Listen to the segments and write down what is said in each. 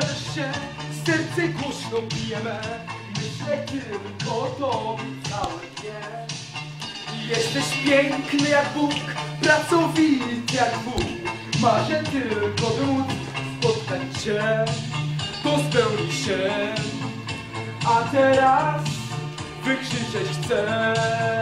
Chcesz się, serce głośno bije me. Myślę tylko o tobie całe dnie. Jesteś piękny jak Bóg, pracowity jak Bóg. Marzę tylko, by móc spotkać cię. To spełni się. A teraz wykrzyczeć chcę.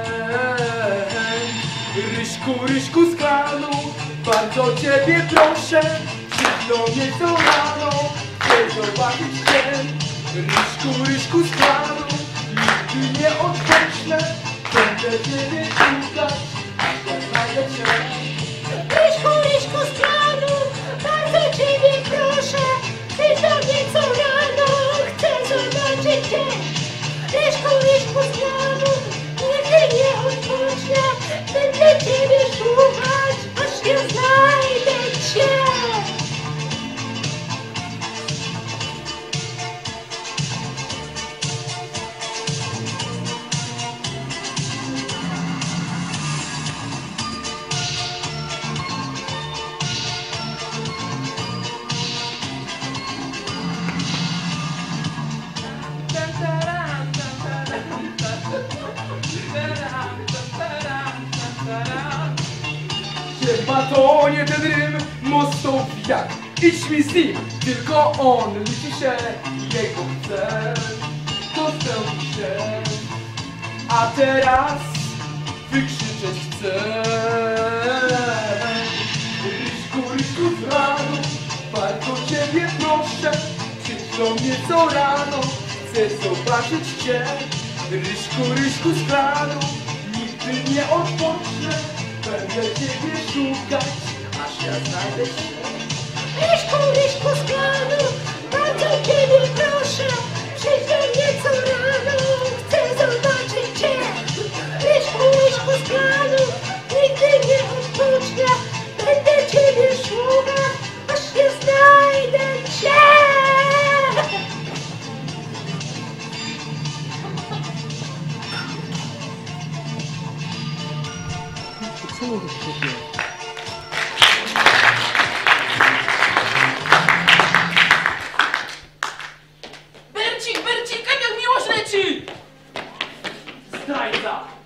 Ryśku, Ryśku z klanu, bardzo ciebie proszę, przyjdź do mnie co rano, chcę zobaczyć cię. Ryśku, Ryśku z klanu, nigdy nie odpocznę, będę ciebie szukać, aż ja znajdę cię. Ryśku, Ryśku z klanu, bardzo ciebie proszę, przyjdź do mnie co rano, chcę zobaczyć cię. Ryśku, Ryśku z klanu, nigdy nie odpocznę, będę ciebie szukać, aż ja znajdę cię. Chyba to nie ten rym, mocno jak idź mi z nim, tylko on liczy się, jego chcę, to spełni się. A teraz wykrzyczeć chcę. Ryśku, Ryśku z ranu, bardzo ciebie proszę, przyjdź do mnie co rano, chcę zobaczyć cię. Ryśku, Ryśku z ranu, nigdy nie odpocznę, będę ciebie szukać, aż ja znajdę cię. Ryśku, Ryśku z klanu, bardzo ciebie proszę, przyjdź do mnie co rano, chcę zobaczyć cię. Ryśku, Ryśku z klanu, nigdy nie odpocznę, będę ciebie szukać, aż ja znajdę cię. Bercik, Bercik, jak miłość leci! Zdrajca!